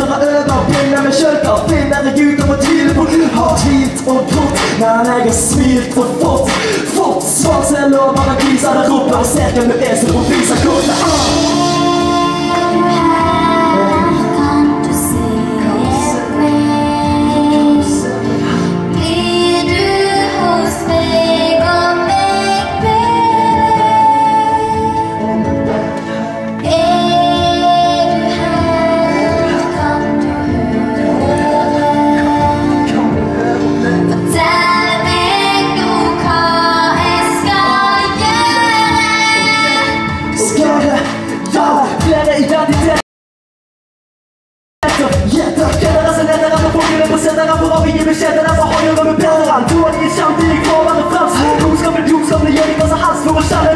Dere øver, begynner med kjølter, finner jeg ut om å tvile på. Har tvilt og trodd, men jeg har smilt og fått svar selv og bare gliser der oppe og ser hvem du er som på viser kortet.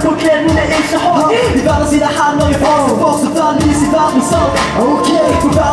Ok, for